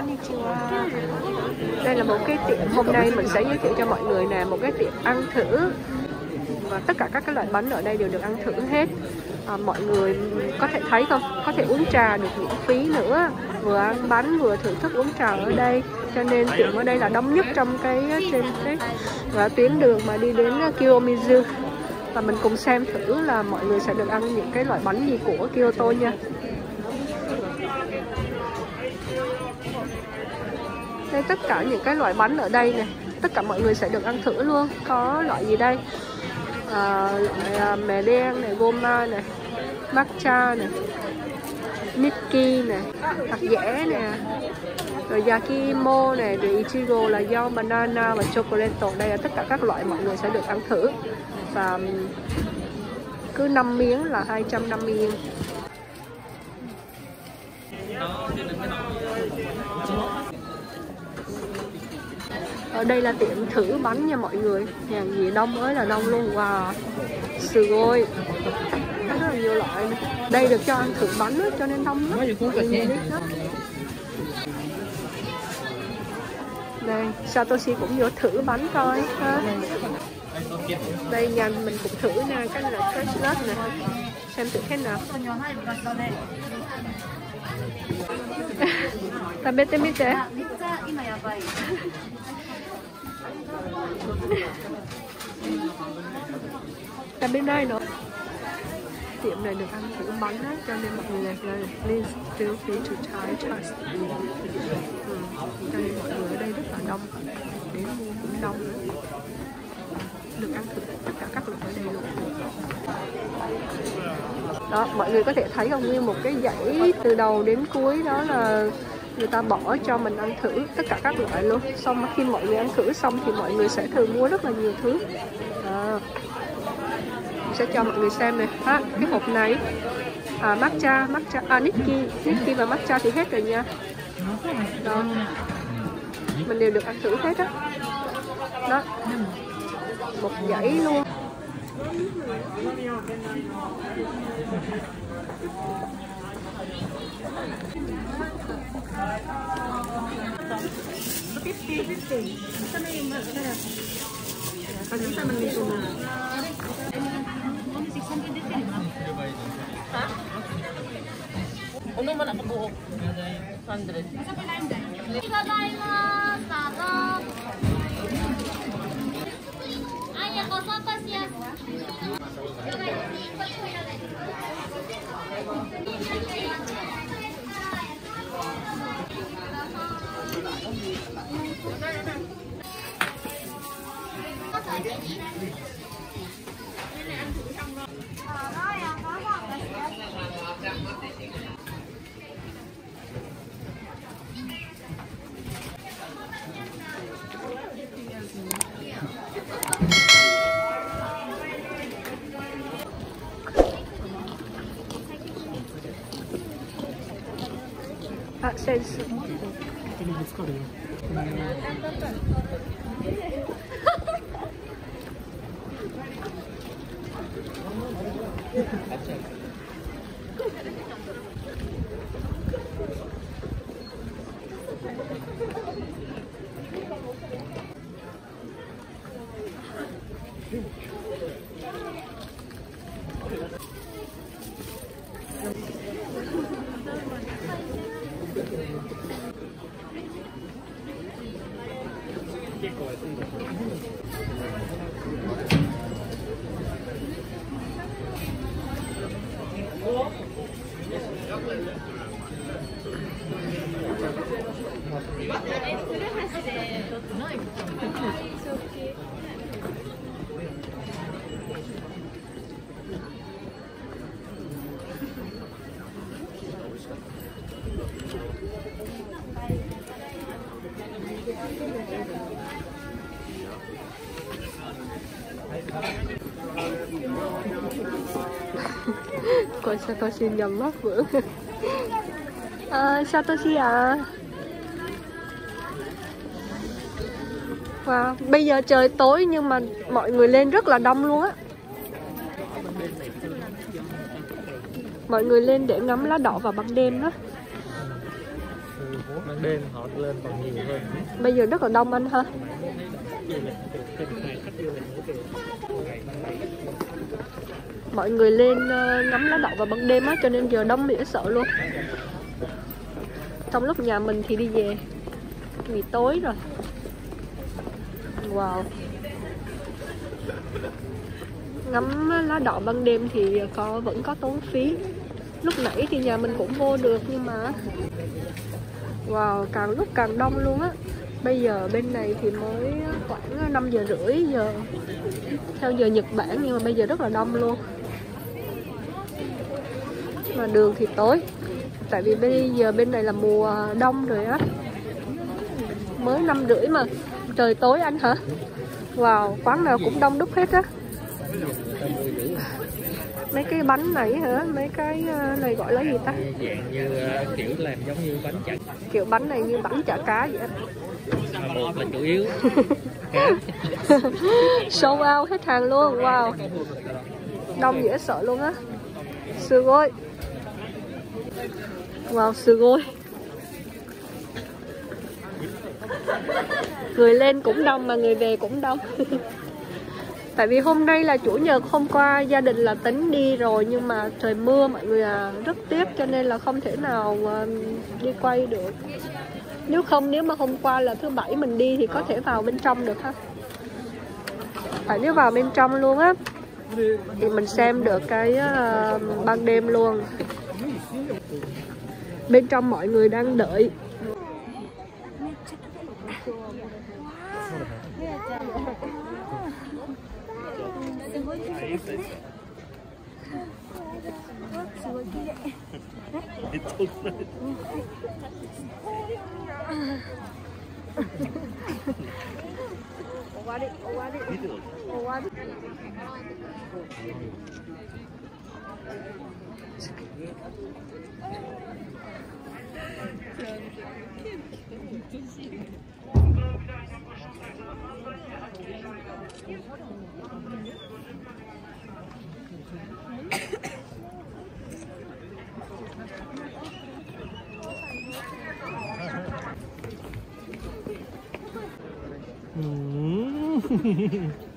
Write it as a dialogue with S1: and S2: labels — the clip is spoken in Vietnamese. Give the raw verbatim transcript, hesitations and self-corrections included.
S1: Konnichiwa. Đây là một cái tiệm hôm nay mình sẽ giới thiệu cho mọi người nè, một cái tiệm ăn thử. Và tất cả các cái loại bánh ở đây đều được ăn thử hết. À, mọi người có thể thấy không? Có thể uống trà được miễn phí nữa. Vừa ăn bánh vừa thưởng thức uống trà ở đây. Cho nên tiệm ở đây là đông nhất trong cái trên cái và tuyến đường mà đi đến Kiyomizu. Và mình cùng xem thử là mọi người sẽ được ăn những cái loại bánh gì của Kyoto nha. Đây tất cả những cái loại bánh ở đây này, tất cả mọi người sẽ được ăn thử luôn. Có loại gì đây? À, loại à, mè đen này, goma này, matcha này, Nikki này, hạt dẻ nè, rồi yakimo này, rồi ichigo là do banana và chocolate. Đây là tất cả các loại mọi người sẽ được ăn thử. Và cứ năm miếng là hai trăm năm mươi yên. Ở đây là tiệm thử bánh nha mọi người. Hàng gì đông ơi là đông luôn. Wow, sugoi. Rất là nhiều loại. Đây được cho ăn thử bánh đó, cho nên đông lắm. Đây, Satoshi cũng vô thử bánh coi ha. Đây nhà mình cũng thử nha, cái này là fresh nut này. Xem thử thế nào. Tabete mite. Tabete nữa. Tiệm này được ăn thử bánh á, cho nên mọi người là please feel free to try just. Ừ. Cho nên mọi người ở đây rất là đông, đến mua cũng đông nữa. Được ăn thử tất cả các loại ở đây luôn. Đó, mọi người có thể thấy không, nguyên một cái dãy từ đầu đến cuối đó là người ta bỏ cho mình ăn thử tất cả các loại luôn. Xong khi mọi người ăn thử xong thì mọi người sẽ thường mua rất là nhiều thứ. À, mình sẽ cho mọi người xem này ha, cái hộp này à, matcha, matcha, à, Nikki, Nikki và matcha thì hết rồi nha. Đó, mình đều được ăn thử hết á. Đó, một dãy luôn.あ、センス。Coi Satoshi nhầm mắt bữa. À, Satoshi à. Wow, bây giờ trời tối nhưng mà mọi người lên rất là đông luôn á. Mọi người lên để ngắm lá đỏ vào ban đêm đó.
S2: ban đêm họ lên còn nhiều hơn.
S1: Bây giờ rất là đông anh ha. Mọi người lên ngắm lá đậu vào ban đêm á, cho nên giờ đông dễ sợ luôn. Trong lúc nhà mình thì đi về vì tối rồi. Wow. Ngắm lá đậu ban đêm thì có vẫn có tốn phí. Lúc nãy thì nhà mình cũng vô được nhưng mà wow, càng lúc càng đông luôn á. Bây giờ bên này thì mới khoảng năm giờ rưỡi giờ theo giờ Nhật Bản, nhưng mà bây giờ rất là đông luôn. Mà đường thì tối, tại vì bây giờ bên này là mùa đông rồi á. Mới năm rưỡi mà trời tối anh hả? Wow, quán nào cũng đông đúc hết á. Mấy cái bánh này hả? Mấy cái này gọi là gì ta?
S2: Dạng như uh, kiểu làm giống như bánh chả.
S1: Kiểu bánh này như bánh chả cá vậy á.
S2: Bột là chủ yếu.
S1: Sold out hết hàng luôn. Wow, đông dễ sợ luôn á. Sư gôi. Wow, sư gôi. Người lên cũng đông mà người về cũng đông. Tại vì hôm nay là chủ nhật, hôm qua gia đình là tính đi rồi nhưng mà trời mưa mọi người à, rất tiếc cho nên là không thể nào đi quay được. Nếu không, nếu mà hôm qua là thứ bảy mình đi thì có thể vào bên trong được ha. Phải nếu vào bên trong luôn á thì mình xem được cái uh, ban đêm luôn. Bên trong mọi người đang đợi. Qua đi, qua đi, qua đi.
S2: Mm-hmm.